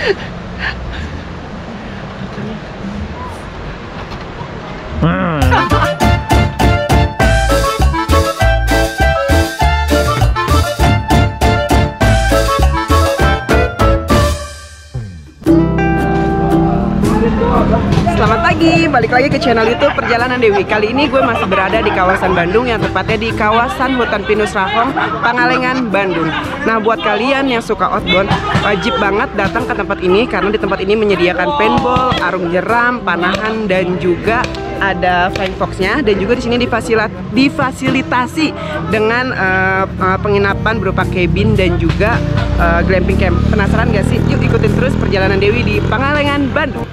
Selamat pagi, balik lagi ke channel YouTube Perjalanan Dewi. Kali ini gue masih berada di kawasan Bandung, yang tepatnya di kawasan Hutan Pinus Rahong, Pangalengan, Bandung. Nah, buat kalian yang suka outbound, wajib banget datang ke tempat ini karena di tempat ini menyediakan paintball, arung jeram, panahan, dan juga ada flying fox-nya. Dan juga di sini difasilitasi dengan penginapan berupa cabin dan juga glamping camp. Penasaran gak sih? Yuk ikutin terus Perjalanan Dewi di Pangalengan, Bandung.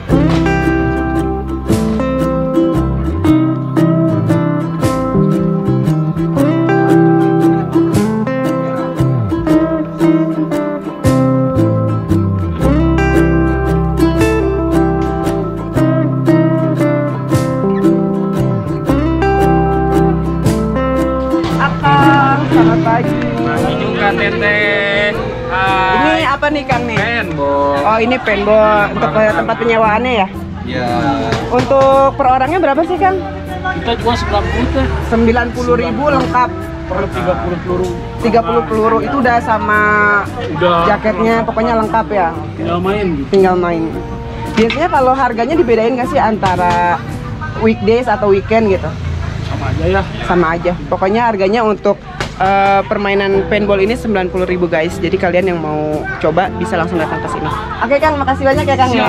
Selamat pagi. Pagi juga Teteh. Ini apa nih Kang nih? Paintball. Oh, ini paintball untuk tempat penyewaannya ya? Ya. Untuk per orangnya berapa sih Kang? Kita jual 90.000 lengkap. per 30 peluru. 30 peluru itu udah sama jaketnya, pokoknya lengkap ya. Tinggal main gitu. Tinggal main. Biasanya kalau harganya dibedain nggak sih antara weekdays atau weekend gitu? Sama aja ya. Sama aja. Pokoknya harganya untuk permainan paintball ini 90.000 guys. Jadi kalian yang mau coba bisa langsung datang ke sini. Oke Kang, makasih banyak ya Kang ya.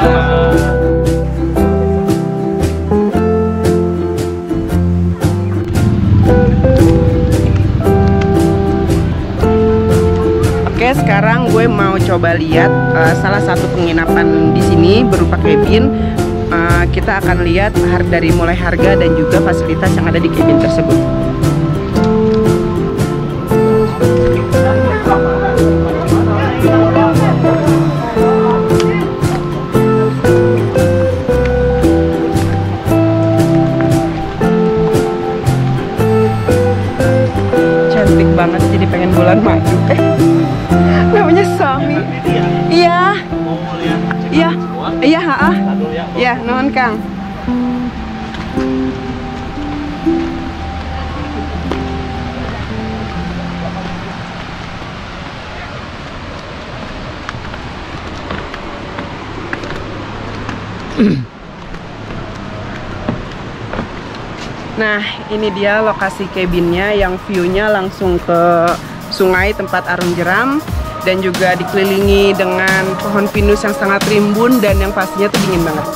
Oke, sekarang gue mau coba lihat salah satu penginapan di sini berupa cabin. Kita akan lihat dari mulai harga dan juga fasilitas yang ada di cabin tersebut. Cantik banget, jadi pengen bulan madu. Namanya Sami. Iya. Iya. Iya, heeh. Ya, nuhun Kang. Nah, ini dia lokasi cabinnya yang view-nya langsung ke sungai tempat arung jeram. Dan juga dikelilingi dengan pohon pinus yang sangat rimbun dan yang pastinya tuh dingin banget.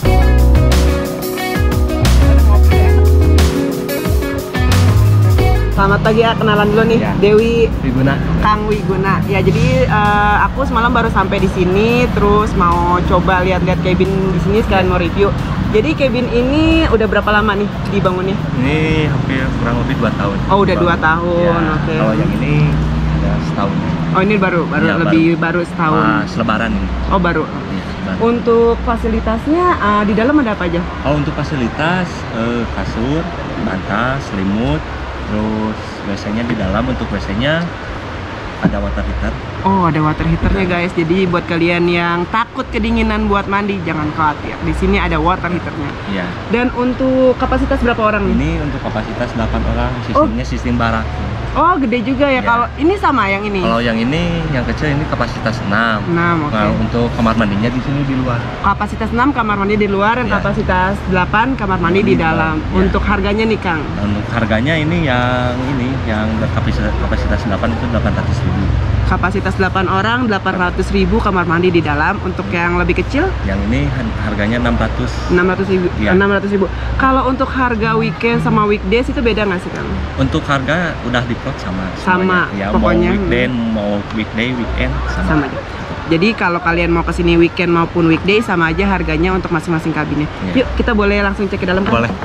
Selamat pagi ya, kenalan dulu nih ya. Dewi Wiguna. Kang Wiguna. Ya, jadi aku semalam baru sampai di sini, terus mau coba lihat-lihat cabin di sini, sekalian mau review. Jadi cabin ini udah berapa lama nih dibangunnya? Ini hampir kurang lebih 2 tahun. Oh, udah 2 tahun. Ya, Oke. kalau yang ini udah setahun. Oh, ini baru Ya, lebih baru setahun. Pas lebaran ini. Oh, baru. Ya, lebaran. Untuk fasilitasnya di dalam ada apa aja? Kalau untuk fasilitas kasur, bantal, selimut, terus WC-nya di dalam. Untuk WC-nya ada water heater. Oh, ada water heaternya guys. Jadi buat kalian yang takut kedinginan buat mandi, jangan khawatir. Di sini ada water heaternya. Iya. Dan untuk kapasitas berapa orang nih? Ini untuk kapasitas 8 orang. Sistemnya sistem barak. Oh, gede juga ya. Ya. Kalau ini sama yang ini? Kalau yang ini, yang kecil ini kapasitas 6. 6, oke. Nah, untuk kamar mandinya di sini di luar. Kapasitas 6 kamar mandi di luar, dan Ya. kapasitas 8 kamar mandi di dalam. Ya. Untuk harganya nih Kang? Untuk harganya ini yang kapasitas 8 itu 800.000. Kapasitas 8 orang, 800.000 kamar mandi di dalam. Untuk yang lebih kecil? Yang ini harganya 600. 600.000. Ya. 600.000. Kalau untuk harga weekend sama weekdays itu beda nggak sih Kang? Untuk harga udah diplot sama. Sama, semuanya. Ya, pokoknya. mau weekday, weekend Sama aja. Jadi kalau kalian mau kesini weekend maupun weekday sama aja harganya untuk masing-masing kabinnya. Ya. Yuk kita boleh langsung cek ke dalam kan? Boleh.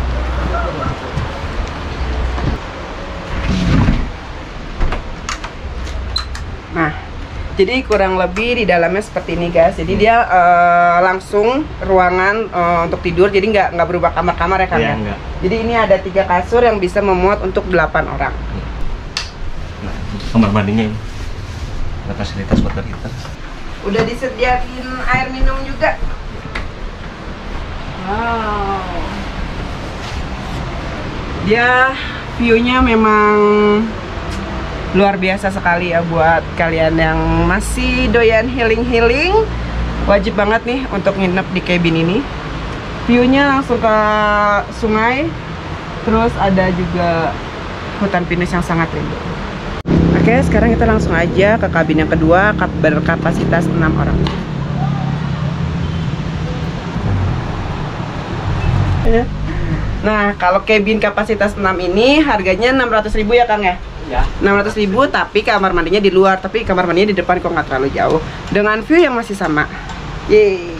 Nah, jadi kurang lebih di dalamnya seperti ini guys. Jadi dia langsung ruangan untuk tidur. Jadi nggak berubah kamar-kamar ya Kang? Iya, enggak. Jadi ini ada 3 kasur yang bisa memuat untuk 8 orang. Nah, untuk kamar mandinya ini ada fasilitas water heater. Udah disediain air minum juga. Wow. Dia view-nya memang luar biasa sekali ya buat kalian yang masih doyan healing-healing. Wajib banget nih untuk nginep di cabin ini. View-nya langsung ke sungai. Terus ada juga hutan pinus yang sangat indah. Oke, sekarang kita langsung aja ke kabin yang kedua, berkapasitas 6 orang. Nah, kalau cabin kapasitas 6 ini harganya 600.000 ya Kang ya? Ya. 600.000, tapi kamar mandinya di luar, tapi kamar mandinya di depan kok nggak terlalu jauh. Dengan view yang masih sama. Yeay.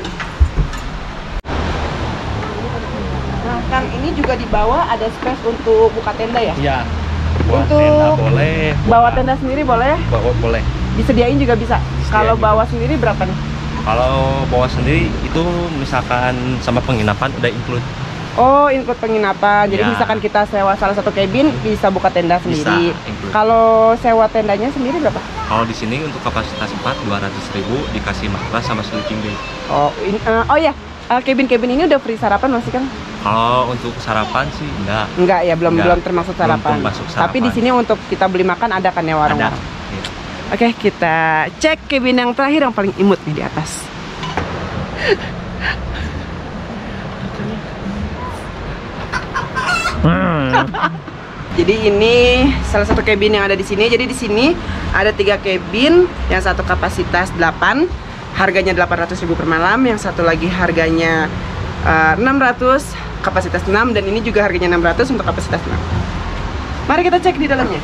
Nah, Kang, ini juga di bawah ada space untuk buka tenda ya? Iya. Buat Untuk tenda boleh. Bawa tenda sendiri boleh? Boleh. Disediain juga bisa. Kalau juga. bawa sendiri berapa nih? Kalau bawa sendiri itu misalkan sama penginapan udah include. Oh, include penginapan. Jadi Ya. misalkan kita sewa salah satu cabin bisa buka tenda sendiri. include. Kalau sewa tendanya sendiri berapa? Kalau di sini untuk kapasitas 4 200.000 dikasih matras sama sleeping bag. Oh, oh ya. Cabin-cabin ini udah free sarapan masih kan? Kalau untuk sarapan sih enggak. Enggak ya, belum Enggak. termasuk Belum sarapan. termasuk sarapan. Tapi di sini untuk kita beli makan ada kan ya Ada. warung-warung. Iya. Oke, kita cek cabin yang terakhir yang paling imut nih di atas. Jadi ini salah satu cabin yang ada di sini. Jadi di sini ada 3 cabin, yang satu kapasitas 8, harganya 800.000 per malam, yang satu lagi harganya 600, kapasitas 6, dan ini juga harganya 600 untuk kapasitas 6. Mari kita cek di dalamnya.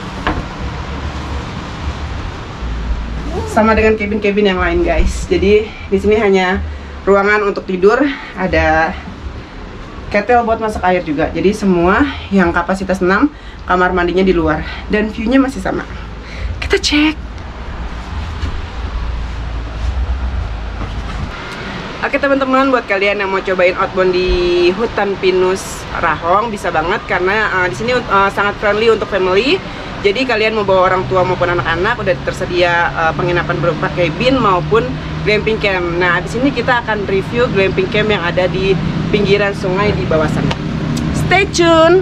Sama dengan cabin-cabin yang lain, guys. Jadi di sini hanya ruangan untuk tidur, ada kettle buat masak air juga. Jadi semua yang kapasitas 6, kamar mandinya di luar, dan view-nya masih sama. Kita cek. Oke teman-teman, buat kalian yang mau cobain outbound di hutan pinus Rahong, bisa banget karena di sini sangat friendly untuk family. Jadi kalian mau bawa orang tua maupun anak-anak, udah tersedia penginapan berupa cabin maupun glamping camp. Nah, di sini kita akan review glamping camp yang ada di pinggiran sungai di bawah sana. Stay tune.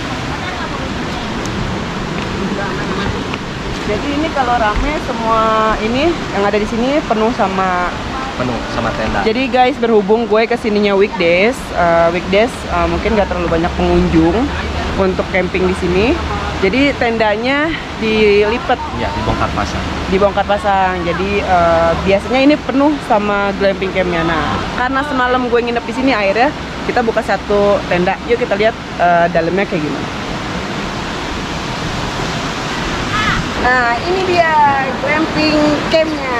Jadi ini kalau rame semua ini yang ada di sini penuh sama tenda. Jadi guys, berhubung gue kesininya weekdays, mungkin gak terlalu banyak pengunjung untuk camping di sini. Jadi tendanya dilipat, Ya, dibongkar pasang. Jadi biasanya ini penuh sama glamping campnya. Nah, karena semalam gue nginep di sini, akhirnya kita buka satu tenda. Yuk kita lihat dalamnya kayak gimana. Nah, ini dia glamping campnya.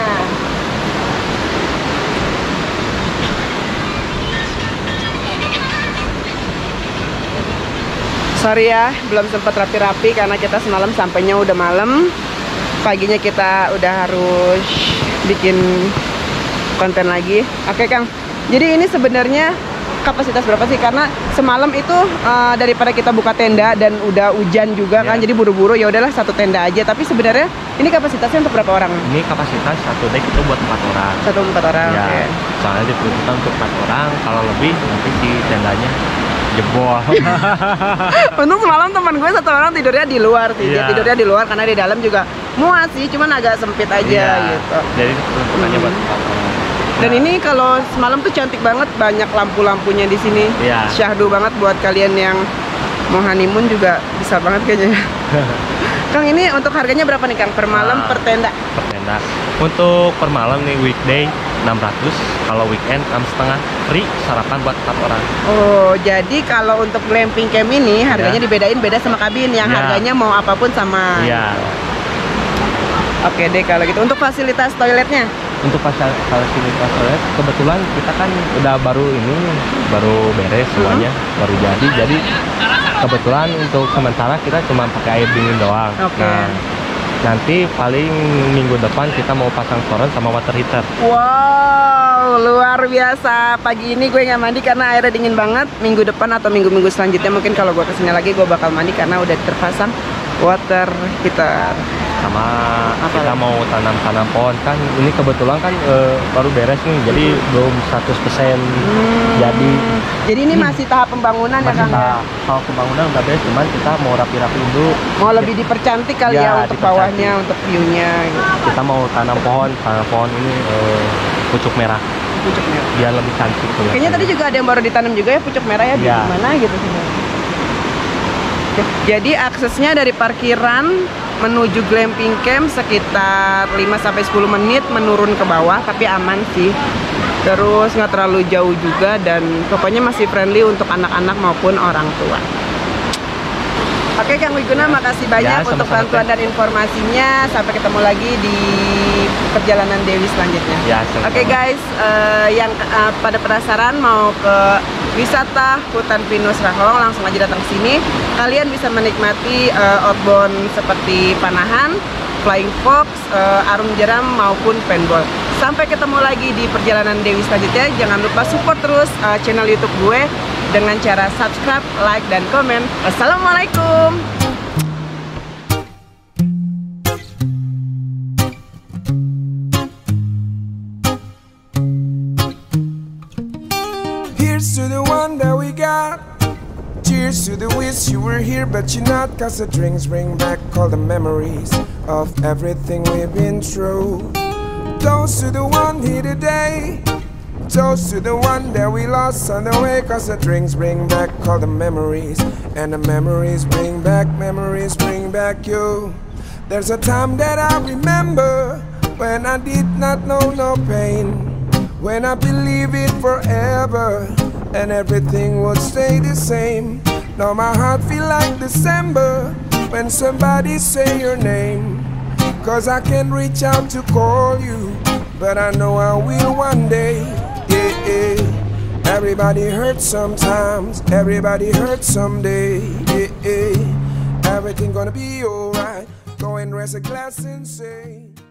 Sorry ya, belum sempat rapi-rapi karena kita semalam sampainya udah malam. Paginya kita udah harus bikin konten lagi. Oke Kang, jadi ini sebenarnya kapasitas berapa sih? Karena semalam itu daripada kita buka tenda dan udah hujan juga kan, jadi buru-buru ya udahlah satu tenda aja. Tapi sebenarnya ini kapasitasnya untuk berapa orang? Ini kapasitas satu deck itu buat 4 orang. 4 orang. Ya, Okay. soalnya diperuntukkan untuk 4 orang. Kalau lebih nanti si tendanya jebol. Untung semalam teman gue 1 orang tidurnya di luar sih. Dia Iya. tidurnya di luar karena di dalam juga muat sih, cuman agak sempit aja gitu. Jadi peruntukannya buat 4 orang. Dan ini kalau semalam tuh cantik banget, banyak lampu-lampunya di sini. Iya. Syahdu banget buat kalian yang mau honeymoon juga bisa banget kayaknya. Kang, ini untuk harganya berapa nih Kang? Per malam, per tenda? Per tenda. Untuk per malam nih weekday 600, kalau weekend 6,5 free sarapan buat 4 orang. Oh, jadi kalau untuk glamping camp ini harganya dibedain beda sama kabin, yang harganya mau apapun sama. Iya. Oke deh kalau gitu. Untuk fasilitas toiletnya? Untuk fasilitas toilet kebetulan kita kan udah baru beres semuanya, baru jadi kebetulan untuk sementara kita cuma pakai air dingin doang. Oke. Nah, nanti paling minggu depan kita mau pasang toren sama water heater. Wow, luar biasa. Pagi ini gue nggak mandi karena airnya dingin banget. Minggu depan atau minggu-minggu selanjutnya mungkin kalau gue kesini lagi gue bakal mandi karena udah terpasang water heater. sama kita mau tanam pohon kan. Ini kebetulan kan baru beres nih, jadi belum 100% jadi. Jadi ini masih tahap pembangunan ya Kang? Tahap pembangunan udah beres, cuman kita mau rapi-rapiin dulu. Mau lebih dipercantik kali ya untuk bawahnya, untuk view-nya. Gitu. Kita mau tanam pohon ini pucuk merah. Pucuk merah. Biar lebih cantik. Kayaknya tadi juga ada yang baru ditanam juga ya pucuk merah ya, di mana gitu sebenarnya. Jadi aksesnya dari parkiran menuju glamping camp sekitar 5-10 menit menurun ke bawah, tapi aman sih. Terus nggak terlalu jauh juga dan pokoknya masih friendly untuk anak-anak maupun orang tua. Oke Kang Wiguna, makasih banyak untuk bantuan dan informasinya. Sampai ketemu lagi di perjalanan Dewi selanjutnya. Oke guys, yang pada penasaran mau ke wisata hutan pinus Rahong, langsung aja datang ke sini. Kalian bisa menikmati outbound seperti panahan, flying fox, arung jeram maupun paintball. Sampai ketemu lagi di perjalanan Dewi selanjutnya. Jangan lupa support terus channel YouTube gue dengan cara subscribe, like, dan komen. Wassalamualaikum. Here's to the one that we got. Cheers to the wish you were here but you're not, cause the drinks bring back all the memories of everything we've been through. Toast to the one here today. Toast to the one that we lost on the way, cause the drinks bring back all the memories, and the memories bring back you. There's a time that I remember when I did not know no pain, when I believed it forever and everything would stay the same. Now my heart feel like December when somebody say your name, cause I can't reach out to call you, but I know I will one day. Everybody hurts sometimes, everybody hurts someday. Everything gonna be alright. Go and raise a glass and say